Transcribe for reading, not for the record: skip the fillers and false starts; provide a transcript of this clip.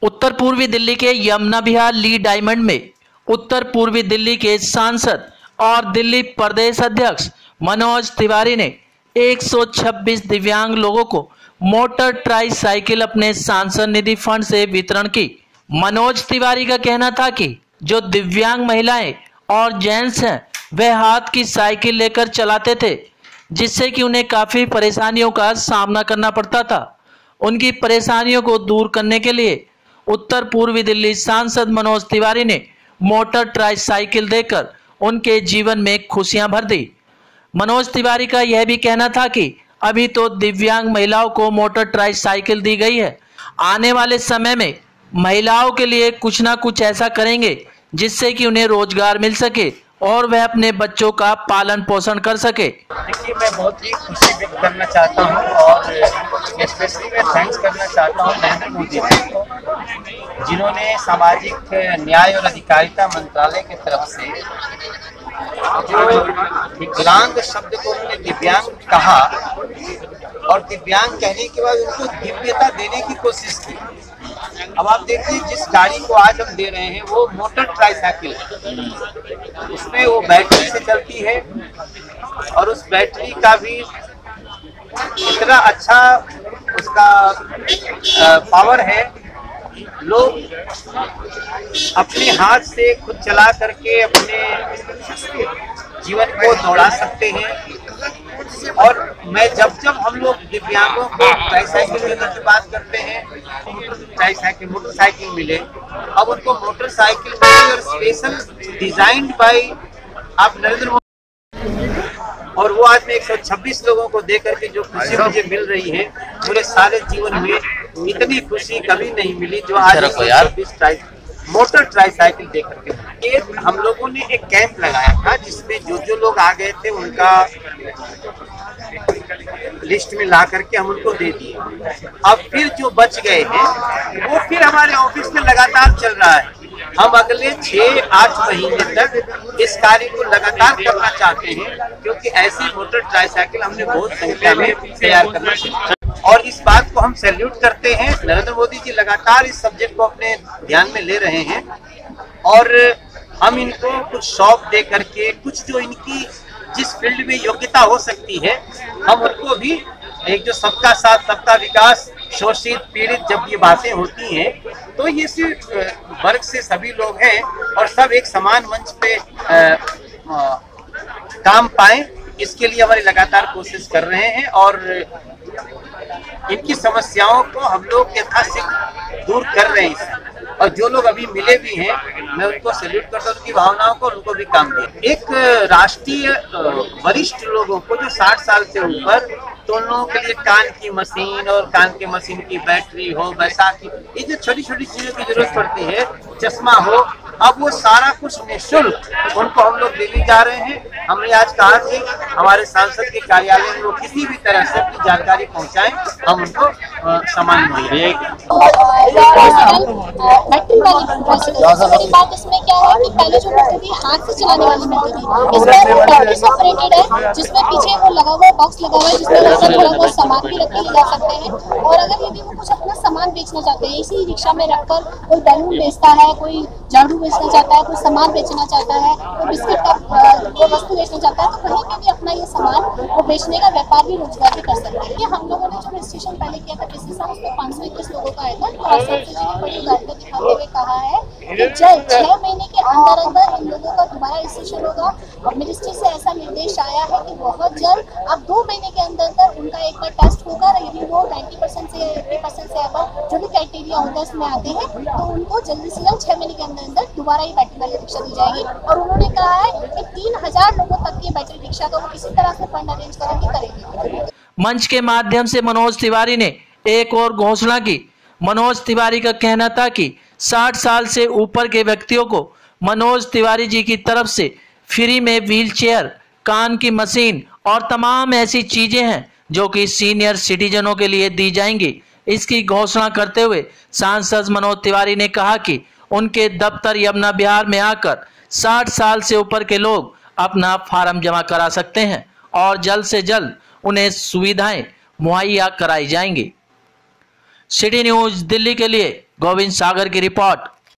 उत्तर पूर्वी दिल्ली के यमुना विहार ली डायमंड में उत्तर पूर्वी दिल्ली के सांसद और दिल्ली प्रदेश अध्यक्ष मनोज तिवारी ने 126 दिव्यांग लोगों को मोटर ट्राईसाइकिल अपने सांसद निधि फंड से वितरण की। मनोज तिवारी का कहना था कि जो दिव्यांग महिलाएं और जेंट्स हैं वह हाथ की साइकिल लेकर चलाते थे, जिससे कि उन्हें काफी परेशानियों का सामना करना पड़ता था। उनकी परेशानियों को दूर करने के लिए उत्तर पूर्वी दिल्ली सांसद मनोज तिवारी ने मोटर ट्राईसाइकिल देकर उनके जीवन में खुशियां भर दी। मनोज तिवारी का यह भी कहना था कि अभी तो दिव्यांग महिलाओं को मोटर ट्राईसाइकिल दी गई है, आने वाले समय में महिलाओं के लिए कुछ ना कुछ ऐसा करेंगे जिससे कि उन्हें रोजगार मिल सके और वह अपने बच्चों का पालन पोषण कर सके। देखिए, मैं बहुत ही खुशी व्यक्त करना चाहता हूं और स्पेशली मैं थैंक्स करना चाहता हूं नरेंद्र मोदी जी को, जिन्होंने सामाजिक न्याय और अधिकारिता मंत्रालय की तरफ से जो विकलांग शब्द को उन्होंने दिव्यांग कहा और दिव्यांग कहने के बाद उनको दिव्यता देने की कोशिश की। अब आप देखिए, जिस गाड़ी को आज हम दे रहे हैं वो मोटर ट्राईसाइकिल है, उसमें वो बैटरी से चलती है और उस बैटरी का भी इतना अच्छा उसका पावर है, लोग अपने हाथ से खुद चला करके अपने जीवन को दौड़ा सकते हैं। और मैं जब हम लोग दिव्यांगों को ट्राईसाइकिल देने की बात करते हैं, मोटरसाइकिल मिले, अब उनको मोटरसाइकिल मिली और स्पेशल डिजाइंड बाय आप नरेंद्र मोदी, और वो आज मैं 126 लोगों को दे करके जो खुशी मुझे मिल रही है, पूरे सारे जीवन में इतनी खुशी कभी नहीं मिली जो आज 126 मोटर ट्राईसाइकिल दे करके। हम लोगों ने एक कैंप लगाया था जिसमें जो लोग आ गए थे उनका लिस्ट में ला करके हम उनको दे दिए। अब फिर जो बच गए हैं वो फिर हमारे ऑफिस में लगातार चल रहा है। हम अगले 6-8 महीने तक इस कार्य को लगातार करना चाहते हैं, क्योंकि ऐसी मोटर ट्राईसाइकिल हमने बहुत संख्या में तैयार करना चाहिए। और इस बात को हम सैल्यूट करते हैं, नरेंद्र मोदी जी लगातार इस सब्जेक्ट को अपने ध्यान में ले रहे हैं और हम इनको कुछ शौक दे करके, कुछ जो इनकी जिस फील्ड में योग्यता हो सकती है, हम उनको भी एक जो सबका साथ सबका विकास, शोषित पीड़ित, जब ये बातें होती हैं तो ये सिर्फ वर्ग से सभी लोग हैं और सब एक समान मंच पे काम पाएं, इसके लिए हमारी लगातार कोशिश कर रहे हैं और इनकी समस्याओं को हम लोग यथाशीघ्र दूर कर रहे हैं। और जो लोग अभी मिले भी हैं, मैं उनको सैल्यूट करता हूं, उनकी भावनाओं को, उनको भी काम दिया। एक राष्ट्रीय वरिष्ठ लोगों को जो 60 साल से ऊपर, तो उन लोगों के लिए कान की मशीन और कान के मशीन की बैटरी हो, बैसाखी, ये जो छोटी छोटी चीजों की जरूरत पड़ती है, चश्मा हो, अब वो सारा कुछ निःशुल्क उनको हम लोग देने जा रहे हैं। हमने आज कहा कि हमारे सांसद के कार्यालय में वो किसी भी तरह से अपनी जानकारी पहुंचाएं, हम उनको सामान मुहैया बैटरी वाली बात इसमें क्या है कि पहले जो बैटरी थी हाथ से चलाने वाली बैटरी थी, इस बार वो बैटरी से ऑपरेटेड है, जिसमें पीछे वो लगा हुआ बॉक्स लगा हुआ है, जिसमें अंदर थोड़ा बहुत सामान भी रख के ले जा सकते हैं। और अगर यदि वो कुछ अपना सामान बेचना चाहते हैं, इसी रिक्शा में रखकर कोई बैलून बेचता है, कोई झाड़ू बेचना चाहता है, कोई सामान बेचना चाहता है, कोई बिस्किट का कोई वस्तु बेचना चाहता है, तो कहीं पे भी अपना ये सामान वो बेचने का व्यापार भी, रोजगार भी कर सकते हैं। ये हम लोगों ने जो रजिस्ट्रेशन पहले किया था किसी साल उसमें 521 लोगों का आया था, तो आसाम से जी बड़ी उदारता दिखाते हुए कहा है कि जल्द 6 महीने के अंदर इन लोगों का दोबारा रजिस्ट्रेशन होगा। और मिनिस्ट्री से ऐसा निर्देश आया है कि बहुत जल्द, अब 2 महीने के अंदर उनका एक बार टेस्ट होगा, यदि वो 90% से 80% से अबव जो भी क्राइटेरिया होगा उसमें आते हैं तो उनको जल्दी से जल्द 6 महीने के अंदर दोबारा ये बैटरी वाली रिक्शा दी जाएगी। और उन्होंने कहा है कि 3000 लोगों तक ये बैटरी रिक्शा का वो किसी तरह से फंड अरेंज करके करेंगे। मंच के माध्यम से मनोज तिवारी ने एक और घोषणा की। मनोज तिवारी का कहना था कि 60 साल से ऊपर के व्यक्तियों को मनोज तिवारी जी की तरफ से फ्री में व्हीलचेयर, कान की मशीन और तमाम ऐसी चीजें हैं जो कि सीनियर सिटीजनों के लिए दी जाएंगी। इसकी घोषणा करते हुए सांसद मनोज तिवारी ने कहा कि उनके दफ्तर यमुना विहार में आकर 60 साल से ऊपर के लोग अपना फार्म जमा करा सकते हैं और जल्द से जल्द उन्हें सुविधाएं मुहैया कराई जाएंगी। सिटी न्यूज दिल्ली के लिए गोविंद सागर की रिपोर्ट।